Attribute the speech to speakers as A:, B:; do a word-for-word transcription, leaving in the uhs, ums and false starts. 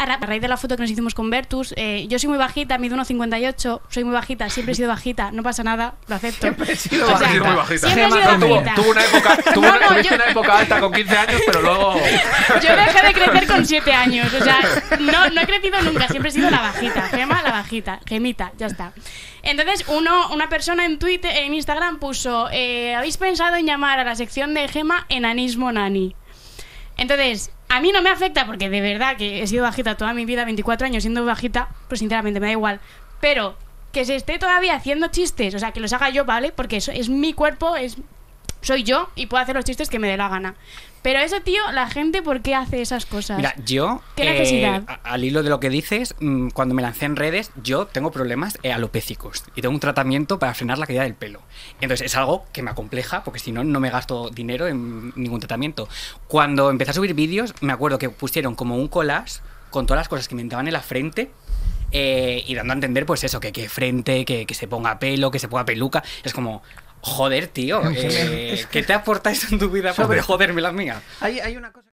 A: a raíz de la foto que nos hicimos con Bertus, eh, yo soy muy bajita, mido uno cincuenta y ocho, soy muy bajita, siempre he sido bajita, no pasa nada, lo acepto.
B: Siempre he sido
A: O sea,
B: bajita.
C: muy bajita.
A: Siempre he sido
C: Tuvo,
A: bajita.
C: tuvo una época, tuvo
A: No,
C: una,
A: no,
C: tuviste
A: yo-
C: una época alta con quince años, pero luego...
A: Yo dejé de crecer con siete años, o sea, no, no he crecido nunca, siempre he sido la bajita, Gema la bajita, Gemita, ya está. Entonces uno, una persona en Twitter, en Instagram puso, eh, ¿habéis pensado en llamar a la sección de Gema enanismo nani? Entonces, a mí no me afecta porque de verdad que he sido bajita toda mi vida, veinticuatro años siendo bajita, pues sinceramente me da igual. Pero que se esté todavía haciendo chistes, o sea, que los haga yo, ¿vale? Porque eso es mi cuerpo, es soy yo y puedo hacer los chistes que me dé la gana. Pero eso, tío, la gente, ¿por qué hace esas cosas?
D: Mira, yo,
A: ¿Qué necesidad?
D: eh, a- al hilo de lo que dices, mm, cuando me lancé en redes, yo tengo problemas eh, alopécicos y tengo un tratamiento para frenar la caída del pelo. Entonces es algo que me acompleja porque si no, no me gasto dinero en ningún tratamiento. Cuando empecé a subir vídeos, me acuerdo que pusieron como un collage con todas las cosas que me entraban en la frente. Eh, y dando a entender, pues eso, que, que frente, que, que se ponga pelo, que se ponga peluca. Es como, joder, tío, eh,
B: Es que-
D: ¿qué te aporta eso en tu vida para
B: Sobre-
D: poder joderme la mía?
B: Hay, hay una cosa...